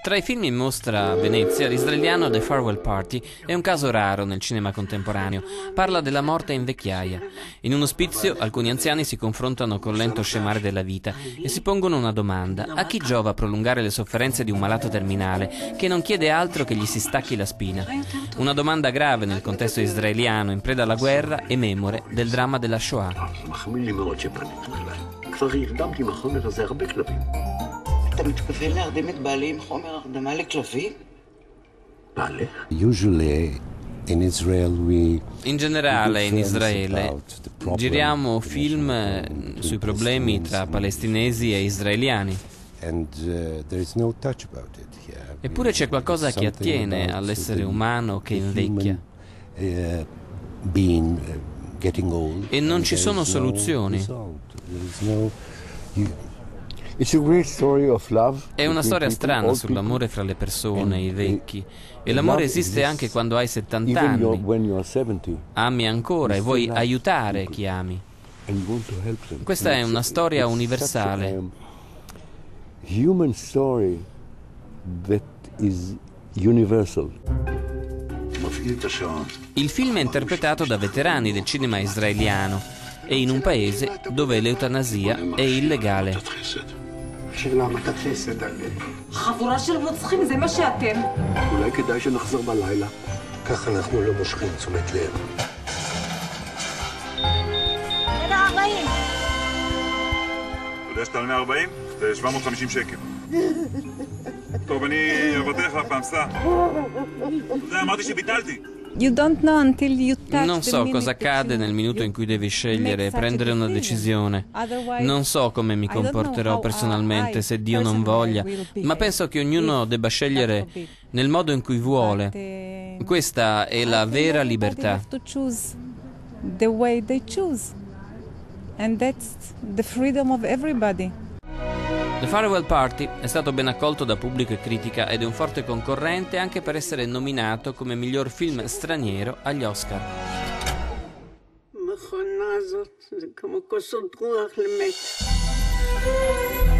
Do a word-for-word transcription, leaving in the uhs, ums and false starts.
Tra i film in mostra a Venezia, l'israeliano The Farewell Party è un caso raro nel cinema contemporaneo. Parla della morte in vecchiaia. In un ospizio, alcuni anziani si confrontano col lento scemare della vita e si pongono una domanda: a chi giova prolungare le sofferenze di un malato terminale che non chiede altro che gli si stacchi la spina? Una domanda grave nel contesto israeliano, in preda alla guerra e memore del dramma della Shoah. אתה מתכוון להרדים את בעלי עם חומר הרדמה לכלבים? בעלי? Usually in Israel we In generale in Israele giriamo film sui problemi tra palestinesi e israeliani. Eppure c'è qualcosa che attiene all'essere umano che invecchia. E non ci sono soluzioni. È una storia strana sull'amore fra le persone, i vecchi. E l'amore esiste anche quando hai settanta anni. Ami ancora e vuoi aiutare chi ami. Questa è una storia universale. Il film è interpretato da veterani del cinema israeliano e in un paese dove l'eutanasia è illegale. שאלה מתת חסד על... חבורה של רוצחים, זה מה שאתם. אולי כדאי שנחזור בלילה. ככה אנחנו לא מושכים תשומת לב. מאה ארבעים. אתה יודע שאתה על מאה ארבעים? זה שבע מאות וחמישים שקל. טוב, אני אבטח הפעם, סע. אתה יודע, אמרתי שביטלתי. Non so cosa accade nel minuto in cui devi scegliere e prendere una decisione. Non so come mi comporterò personalmente se Dio non voglia, ma penso che ognuno debba scegliere nel modo in cui vuole. Questa è la vera libertà. The Farewell Party è stato ben accolto da pubblico e critica ed è un forte concorrente anche per essere nominato come miglior film straniero agli Oscar. המכונה הזאת זה כמו כוסות רוח למת.